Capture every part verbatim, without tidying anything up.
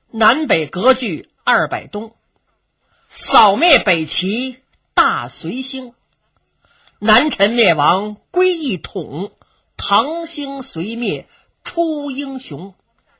南北割据二百东，扫灭北齐大隋兴，南陈灭亡归一统，唐兴隋灭出英雄。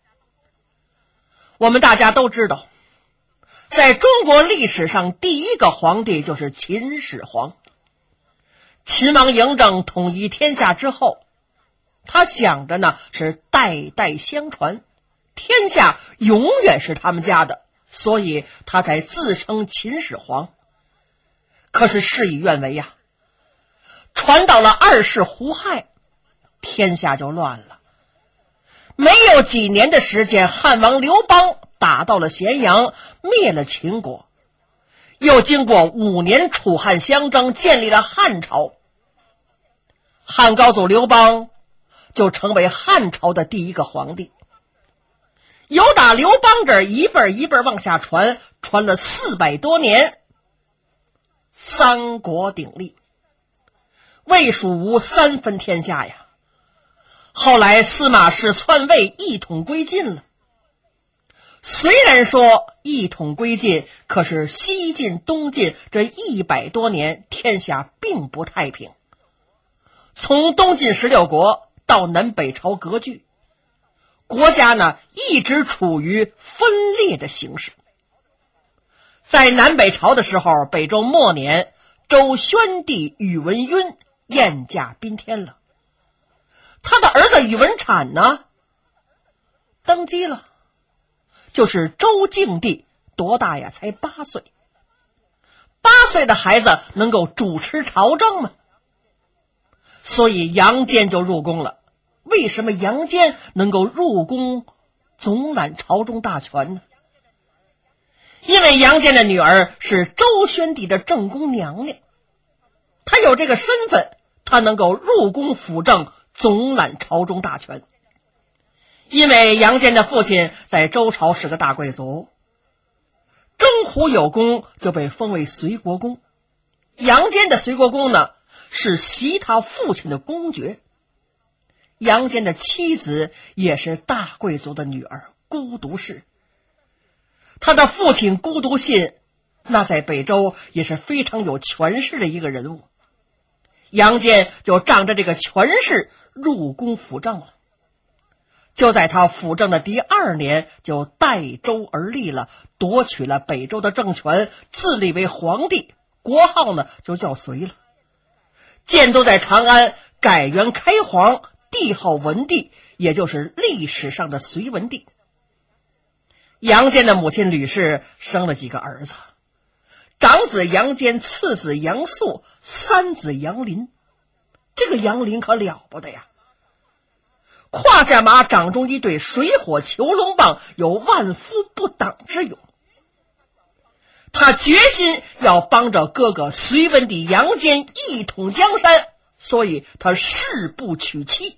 我们大家都知道，在中国历史上第一个皇帝就是秦始皇。秦王嬴政统一天下之后，他想着呢是代代相传，天下永远是他们家的，所以他才自称秦始皇。可是事与愿违呀，传到了二世胡亥，天下就乱了。没有几年的时间，汉王刘邦打到了咸阳，灭了秦国，又经过五年楚汉相争，建立了汉朝。汉高祖刘邦就成为汉朝的第一个皇帝。由打刘邦这儿一辈一辈往下传，传了四百多年，三国鼎立，魏蜀吴三分天下呀。后来司马氏篡位，一统归晋了。虽然说一统归晋，可是西晋东晋这一百多年，天下并不太平。从东晋十六国到南北朝割据，国家呢一直处于分裂的形势。在南北朝的时候，北周末年，周宣帝宇文赟宴驾宾天了。他的儿子宇文产呢登基了，就是周敬帝，多大呀？才八岁。八岁的孩子能够主持朝政吗？所以杨坚就入宫了。为什么杨坚能够入宫总揽朝中大权呢？因为杨坚的女儿是周宣帝的正宫娘娘，她有这个身份，她能够入宫辅政，总揽朝中大权。因为杨坚的父亲在周朝是个大贵族，征胡有功，就被封为随国公。杨坚的随国公呢，是袭他父亲的公爵。杨坚的妻子也是大贵族的女儿，孤独氏。他的父亲孤独信，那在北周也是非常有权势的一个人物。杨坚就仗着这个权势入宫辅政了。就在他辅政的第二年，就代周而立了，夺取了北周的政权，自立为皇帝，国号呢就叫隋了。建都在长安，改元开皇，帝号文帝，也就是历史上的隋文帝。杨坚的母亲吕氏生了几个儿子，长子杨坚，次子杨素，三子杨林。这个杨林可了不得呀，胯下马，掌中一对水火囚龙棒，有万夫不挡之勇。他决心要帮着哥哥隋文帝杨坚一统江山，所以他誓不娶妻。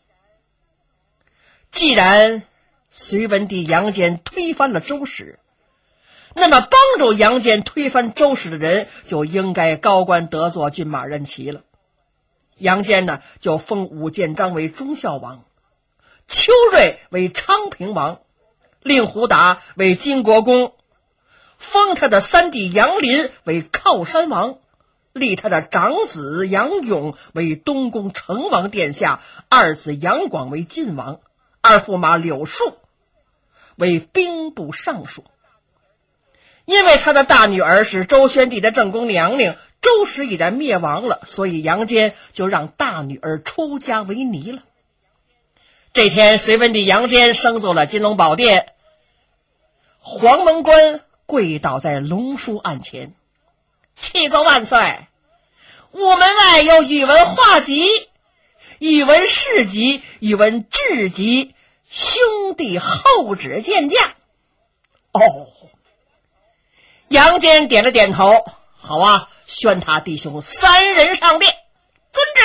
既然隋文帝杨坚推翻了周史，那么帮助杨坚推翻周史的人就应该高官得坐，骏马任骑了。杨坚呢，就封武建章为忠孝王，邱瑞为昌平王，令狐达为金国公，封他的三弟杨林为靠山王，立他的长子杨勇为东宫成王殿下，二子杨广为晋王，二驸马柳树为兵部尚书。因为他的大女儿是周宣帝的正宫娘娘，周史已然灭亡了，所以杨坚就让大女儿出家为尼了。这天，隋文帝杨坚升奏了金龙宝殿，黄门官跪倒在龙书案前，启奏万岁，午门外有宇文化及、宇文士及、宇文智及兄弟后旨见驾。哦，杨坚点了点头，好啊，宣他弟兄三人上殿，遵旨。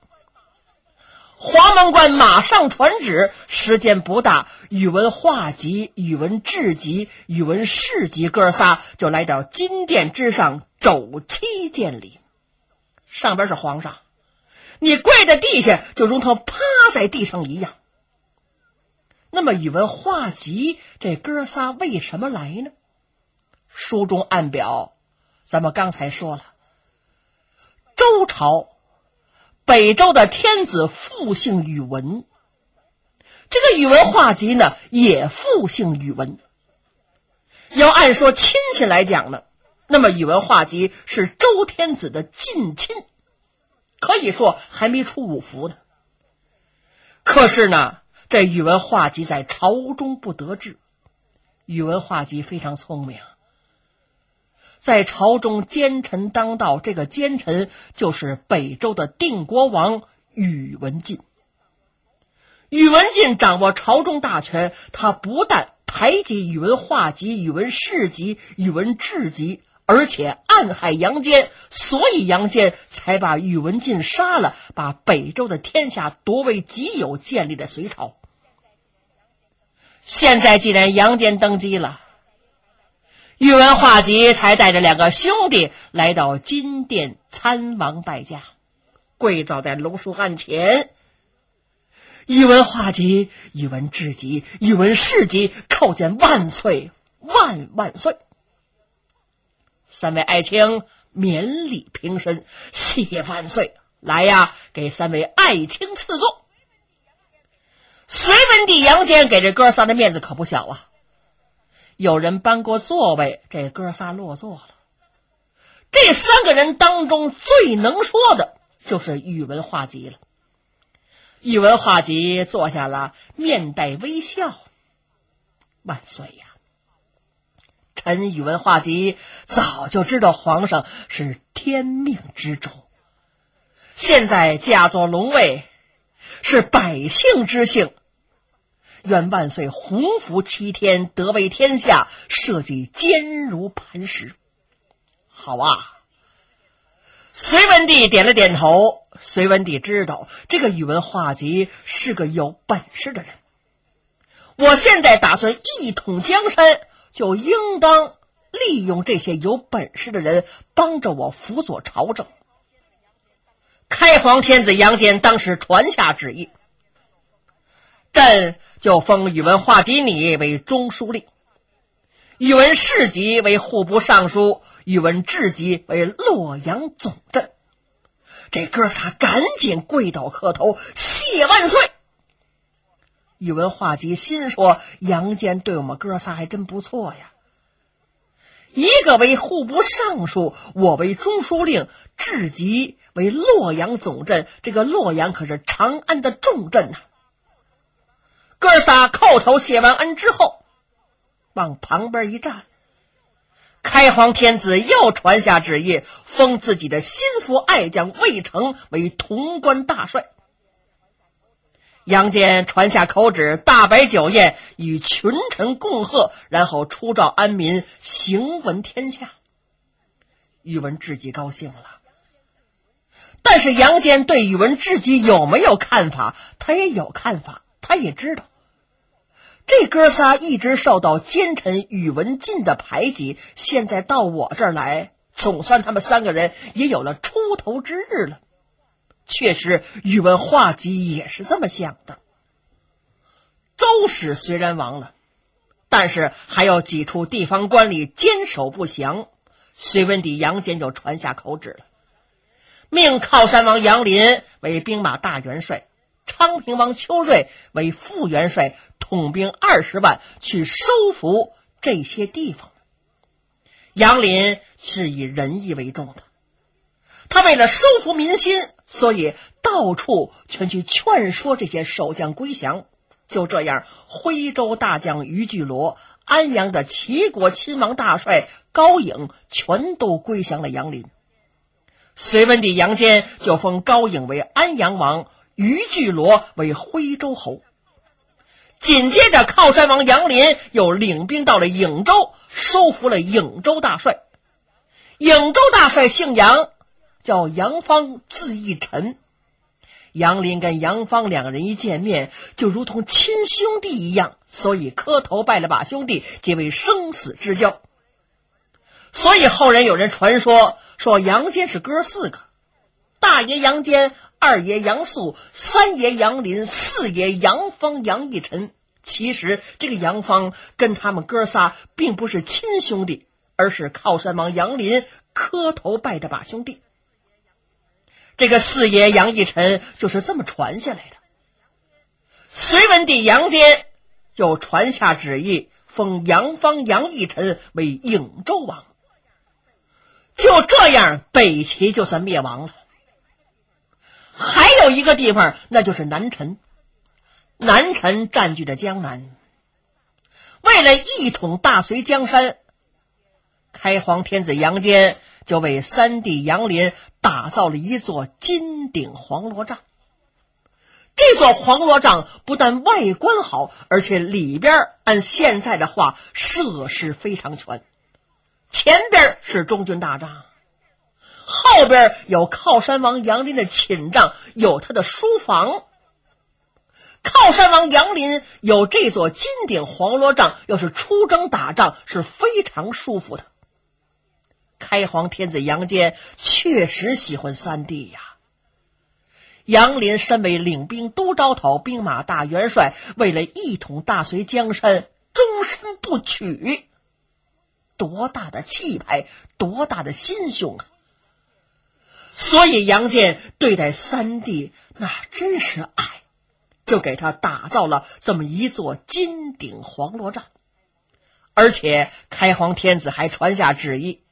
黄门官马上传旨，时间不大，宇文化及、宇文智及、宇文士及哥仨就来到金殿之上，肘膝见礼。上边是皇上，你跪在地下就如同趴在地上一样。 那么宇文化及这哥仨为什么来呢？书中暗表，咱们刚才说了，周朝北周的天子复姓宇文，这个宇文化及呢也复姓宇文。要按说亲戚来讲呢，那么宇文化及是周天子的近亲，可以说还没出五服呢。可是呢，这宇文化及在朝中不得志。宇文化及非常聪明，在朝中奸臣当道，这个奸臣就是北周的定国王宇文敬。宇文敬掌握朝中大权，他不但排挤宇文化及、宇文士及、宇文质及，而且暗害杨坚，所以杨坚才把宇文敬杀了，把北周的天下夺为己有，建立了隋朝。现在既然杨坚登基了，宇文化及才带着两个兄弟来到金殿参王拜驾，跪倒在龙树案前。宇文化及、宇文质及、宇文士及叩见万岁万万岁。三位爱卿免礼平身，谢万岁。来呀，给三位爱卿赐座。隋文帝杨坚给这哥仨的面子可不小啊，有人搬过座位，这哥仨落座了。这三个人当中最能说的就是宇文化及了。宇文化及坐下了，面带微笑。万岁呀！臣宇文化及早就知道皇上是天命之主，现在驾坐龙位是百姓之幸，愿万岁洪福齐天，得为天下，社稷坚如磐石。好啊！隋文帝点了点头。隋文帝知道这个宇文化及是个有本事的人，我现在打算一统江山，就应当利用这些有本事的人帮着我辅佐朝政。开皇天子杨坚当时传下旨意，朕就封宇文化及你为中书令，宇文士及为户部尚书，宇文质及为洛阳总镇。这哥仨赶紧跪倒磕头，谢万岁。宇文化及心说，杨坚对我们哥仨还真不错呀，一个为户部尚书，我为中书令，质及为洛阳总镇，这个洛阳可是长安的重镇呐、啊。哥仨叩头谢完恩之后，往旁边一站，开皇天子又传下旨意，封自己的心腹爱将魏成为潼关大帅。杨坚传下口旨，大摆酒宴，与群臣共贺，然后出诏安民，行闻天下。宇文质及高兴了，但是杨坚对宇文质及有没有看法？他也有看法，他也知道这哥仨一直受到奸臣宇文敬的排挤，现在到我这儿来，总算他们三个人也有了出头之日了。确实，宇文化及也是这么想的。周史虽然亡了，但是还有几处地方官吏坚守不降，隋文帝杨坚就传下口旨了，命靠山王杨林为兵马大元帅，昌平王邱瑞为副元帅，统兵二十万去收服这些地方。杨林是以仁义为重的，他为了收服民心，所以到处全去劝说这些守将归降。就这样，徽州大将于巨罗、安阳的齐国亲王大帅高颖全都归降了杨林。隋文帝杨坚就封高颖为安阳王，于巨罗为徽州侯。紧接着靠山王杨林又领兵到了颍州，收服了颍州大帅。颍州大帅姓杨，叫杨芳，字义臣。杨林跟杨芳两个人一见面就如同亲兄弟一样，所以磕头拜了把兄弟，结为生死之交。所以后人有人传说，说杨坚是哥四个，大爷杨坚，二爷杨素，三爷杨林，四爷杨芳杨义臣。 其实这个杨芳跟他们哥仨并不是亲兄弟，而是靠山王杨林磕头拜的把兄弟。这个四爷杨义臣就是这么传下来的。隋文帝杨坚就传下旨意，封杨芳、杨义臣为颍州王。就这样，北齐就算灭亡了。还有一个地方，那就是南陈。南陈占据着江南，为了一统大隋江山，开皇天子杨坚就为三弟杨林打造了一座金顶黄罗帐。这座黄罗帐不但外观好，而且里边按现在的话设施非常全。前边是中军大帐，后边有靠山王杨林的寝帐，有他的书房。靠山王杨林有这座金顶黄罗帐，要是出征打仗是非常舒服的。开皇天子杨坚确实喜欢三弟呀。杨林身为领兵都招讨兵马大元帅，为了一统大隋江山，终身不娶，多大的气派，多大的心胸啊！所以杨坚对待三弟那真是爱，就给他打造了这么一座金顶黄罗帐。而且开皇天子还传下旨意，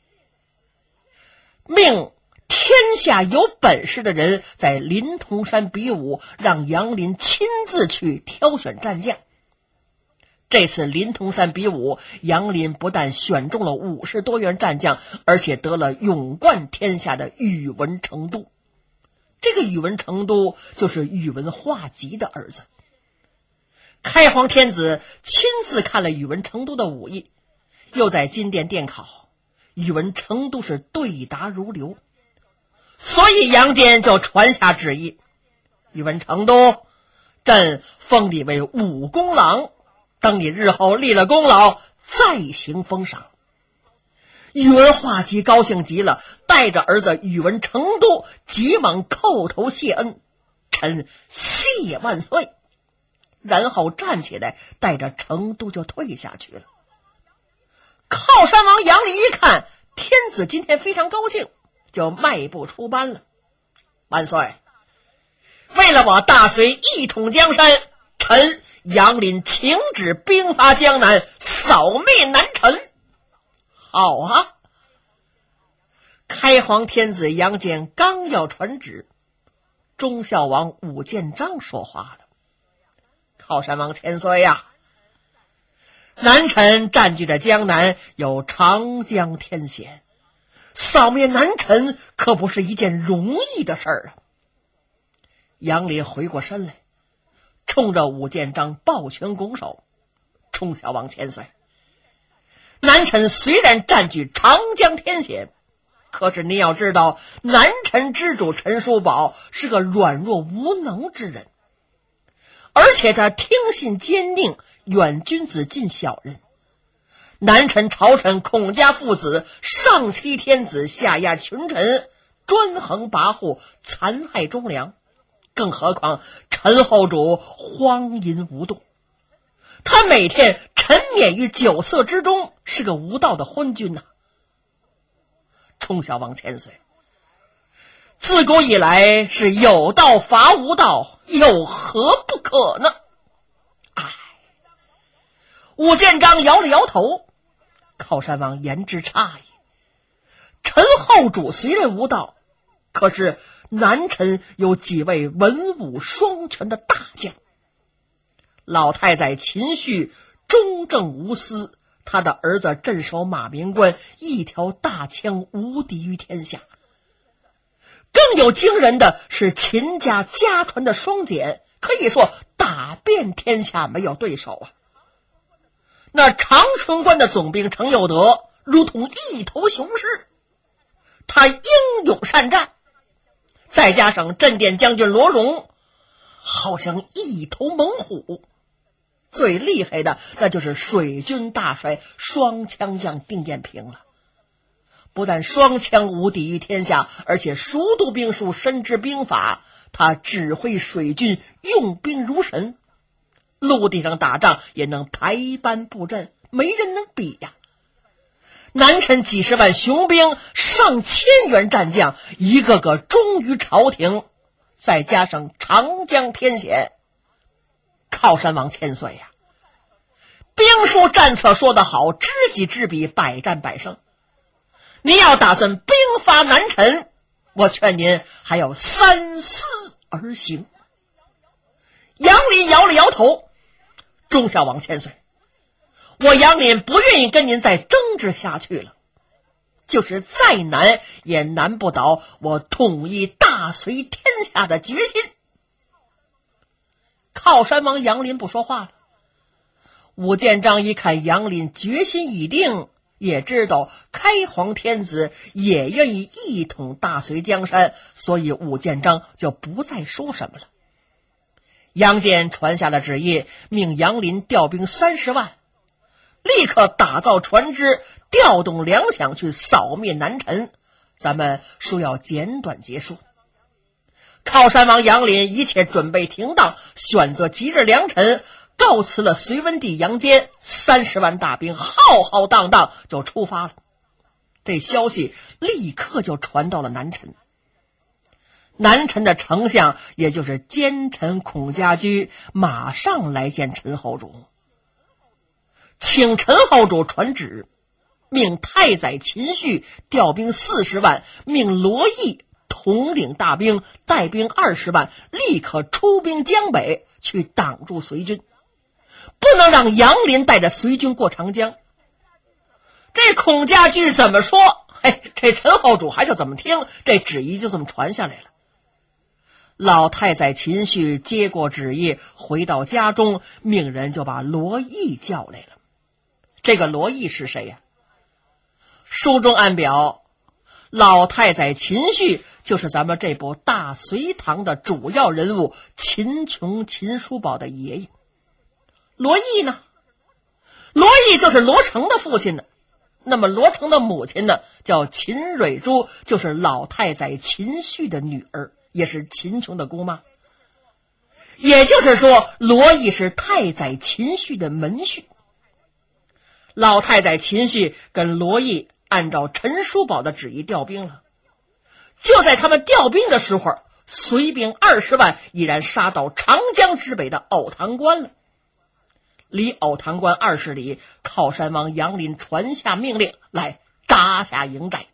命天下有本事的人在临潼山比武，让杨林亲自去挑选战将。这次临潼山比武，杨林不但选中了五十多员战将，而且得了勇冠天下的宇文成都。这个宇文成都就是宇文化及的儿子。开皇天子亲自看了宇文成都的武艺，又在金殿殿考，宇文成都是对答如流。所以杨坚就传下旨意，宇文成都，朕封你为武功郎，等你日后立了功劳，再行封赏。宇文化及高兴极了，带着儿子宇文成都急忙叩头谢恩，臣谢万岁。然后站起来，带着成都就退下去了。靠山王杨林一看天子今天非常高兴，就迈步出班了。万岁，为了我大隋一统江山，臣杨林请旨兵发江南，扫灭南陈。好啊！开皇天子杨坚刚要传旨，忠孝王武建章说话了：靠山王千岁呀、啊，南陈占据着江南，有长江天险，扫灭南陈可不是一件容易的事儿啊！杨林回过身来，冲着武建章抱拳拱手：忠孝王千岁，南陈虽然占据长江天险，可是你要知道，南陈之主陈叔宝是个软弱无能之人，而且他听信奸佞，远君子近小人。南陈朝臣孔家父子上欺天子，下压群臣，专横跋扈，残害忠良。更何况陈后主荒淫无度，他每天沉湎于酒色之中，是个无道的昏君呐、啊。忠孝王千岁，自古以来是有道伐无道，有何不可呢？唉，武建章摇了摇头。靠山王言之诧异，陈后主虽然无道，可是南陈有几位文武双全的大将。老太宰秦绪忠正无私，他的儿子镇守马明关，一条大枪无敌于天下。更有惊人的是秦家家传的双锏，可以说打遍天下没有对手啊。那长春关的总兵程有德如同一头雄狮，他英勇善战，再加上镇殿将军罗荣好像一头猛虎。最厉害的那就是水军大帅双枪将丁彦平了，不但双枪无敌于天下，而且熟读兵书，深知兵法，他指挥水军用兵如神。 陆地上打仗也能排班布阵，没人能比呀。南陈几十万雄兵，上千员战将，一个个忠于朝廷，再加上长江天险，靠山王千岁呀。兵书战策说得好，知己知彼，百战百胜。你要打算兵发南陈，我劝您还要三思而行。杨林摇了摇头，忠孝王千岁，我杨林不愿意跟您再争执下去了，就是再难也难不倒我统一大隋天下的决心。靠山王杨林不说话了。武建章一看杨林决心已定，也知道开皇天子也愿意一统大隋江山，所以武建章就不再说什么了。杨坚传下了旨意，命杨林调兵三十万，立刻打造船只，调动粮饷去扫灭南陈。咱们书要简短结束。靠山王杨林一切准备停当，选择吉日良辰，告辞了隋文帝杨坚，三十万大兵浩浩荡荡就出发了。这消息立刻就传到了南陈。南陈的丞相，也就是奸臣孔家驹，马上来见陈后主，请陈后主传旨，命太宰秦绪调兵四十万，命罗毅统领大兵，带兵二十万，立刻出兵江北，去挡住隋军，不能让杨林带着隋军过长江。这孔家驹怎么说，嘿，这陈后主还是怎么听，这旨意就这么传下来了。老太宰秦绪接过旨意，回到家中，命人就把罗毅叫来了。这个罗毅是谁呀？书中暗表，老太宰秦绪就是咱们这部大隋唐的主要人物秦琼、秦叔宝的爷爷。罗毅呢？罗毅就是罗成的父亲呢。那么罗成的母亲呢，叫秦蕊珠，就是老太宰秦绪的女儿，也是秦琼的姑妈。也就是说，罗毅是太宰秦绪的门婿。老太宰秦绪跟罗毅按照陈叔宝的旨意调兵了。就在他们调兵的时候，隋兵二十万已然杀到长江之北的藕塘关了。离藕塘关二十里，靠山王杨林传下命令来扎下营寨。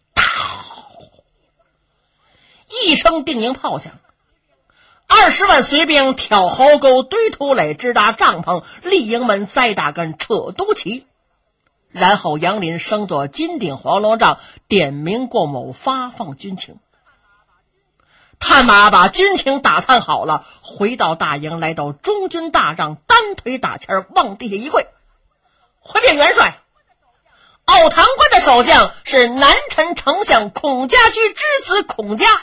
一声定营炮响，二十万隋兵挑壕沟、堆土垒、支搭帐篷、立营门、栽大根、扯都旗。然后杨林升作金顶黄龙帐，点名过某，发放军情。探马把军情打探好了，回到大营，来到中军大帐，单腿打签，往地下一跪：回禀元帅，藕塘关的守将是南陈丞相孔家驹之子孔家。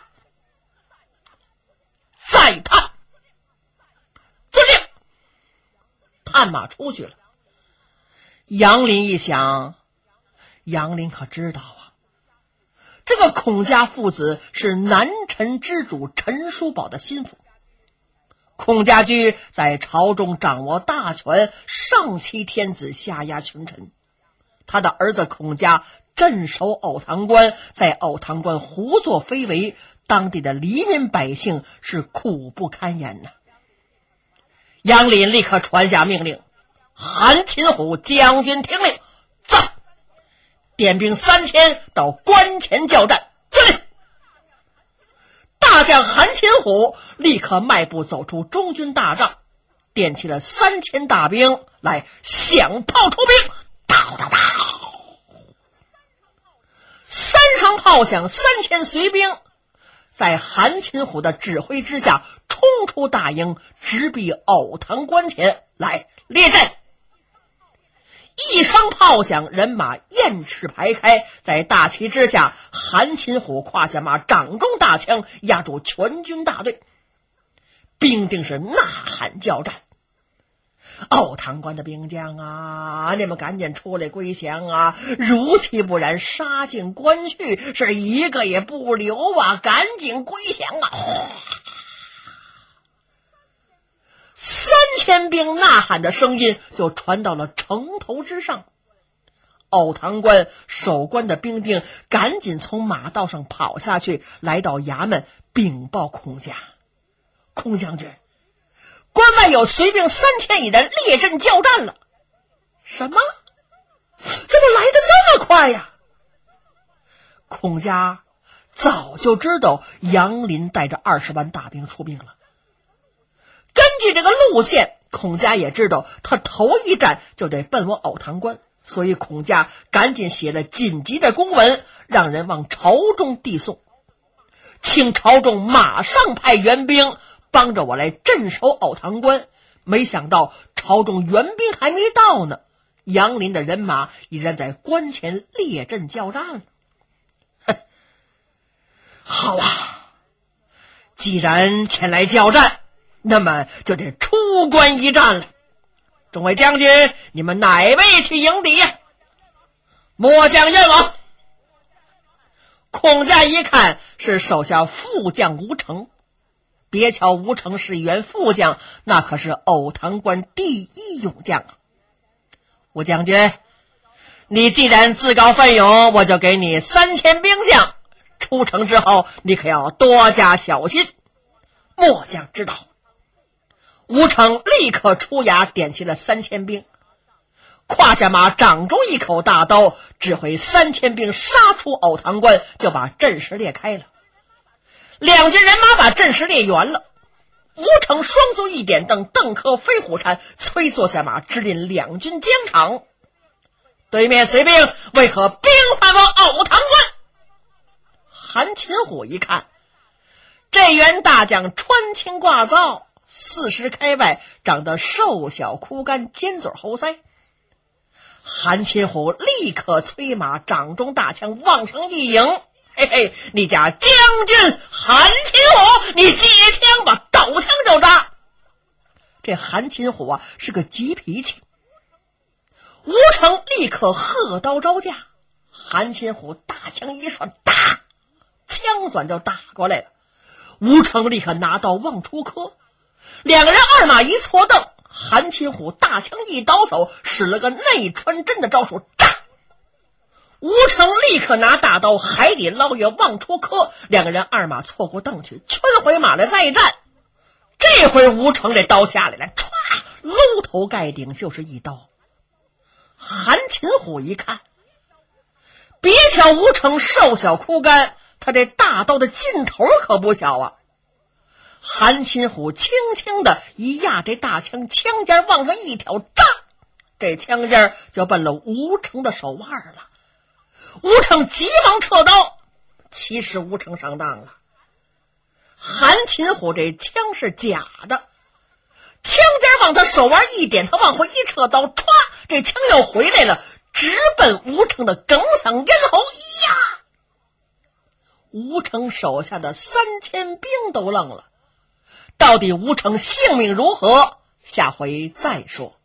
再探，遵令。探马出去了。杨林一想，杨林可知道啊，这个孔家父子是南陈之主陈叔宝的心腹。孔家驹在朝中掌握大权，上欺天子，下压群臣。他的儿子孔家镇守藕塘关，在藕塘关胡作非为，当地的黎民百姓是苦不堪言呐。杨林立刻传下命令，韩擒虎将军听令，走，点兵三千到关前交战，遵令。大将韩擒虎立刻迈步走出中军大帐，点起了三千大兵来，响炮出兵，哒哒哒，三声炮响，三千隋兵在韩擒虎的指挥之下冲出大营，直逼藕塘关前来列阵。一声炮响，人马雁翅排开，在大旗之下，韩擒虎胯下马，掌中大枪，压住全军大队。兵丁是呐喊叫战：藕塘关的兵将啊，你们赶紧出来归降啊！如其不然，杀尽关去，是一个也不留啊！赶紧归降啊！三千兵呐喊的声音就传到了城头之上。敖堂关守关的兵丁赶紧从马道上跑下去，来到衙门禀报孔家。孔将军，关外有随兵三千余人列阵交战了。什么？怎么来得这么快呀？孔家早就知道杨林带着二十万大兵出兵了。根据这个路线，孔家也知道他头一站就得奔我敖堂关，所以孔家赶紧写了紧急的公文，让人往朝中递送，请朝中马上派援兵帮着我来镇守敖堂关。没想到朝中援兵还没到呢，杨林的人马已然在关前列阵交战了。哼，好啊，既然前来交战，那么就得出关一战了。众位将军，你们哪位去迎敌呀？末将任往。孔家一看是手下副将吴成，别瞧吴成是一员副将，那可是敖堂关第一勇将啊。吴将军，你既然自告奋勇，我就给你三千兵将，出城之后你可要多加小心。末将知道。吴成立刻出衙点齐了三千兵，胯下马掌中一口大刀，指挥三千兵杀出敖堂关，就把阵势裂开了。两军人马把阵势裂圆了，吴成双足一点蹬，蹬磕飞虎山，催坐下马，直领两军疆场。对面随兵为何兵犯我敖堂关？韩擒虎一看，这员大将穿青挂皂，四十开外，长得瘦小枯干，尖嘴猴腮。韩擒虎立刻催马，掌中大枪往上一迎，嘿嘿，你家将军韩擒虎，你接枪吧，抖枪就扎。这韩擒虎啊是个急脾气，吴成立刻喝刀招架，韩擒虎大枪一涮，打，枪转就打过来了。吴成立刻拿刀往出磕，两个人二马一错蹬，韩擒虎大枪一倒手，使了个内穿针的招数，炸！吴成立刻拿大刀海底捞月往出磕，两个人二马错过蹬去，圈回马来再战。这回吴成这刀下来了，歘，搂头盖顶就是一刀。韩擒虎一看，别瞧吴成瘦小枯干，他这大刀的劲头可不小啊。韩擒虎轻轻的一压这大枪，枪尖往上一挑，炸，这枪尖就奔了吴成的手腕了。吴成急忙撤刀，其实吴成上当了，韩擒虎这枪是假的，枪尖往他手腕一点，他往回一撤刀，歘，这枪又回来了，直奔吴成的梗嗓咽喉。呀！吴成手下的三千兵都愣了，到底吴成性命如何？下回再说。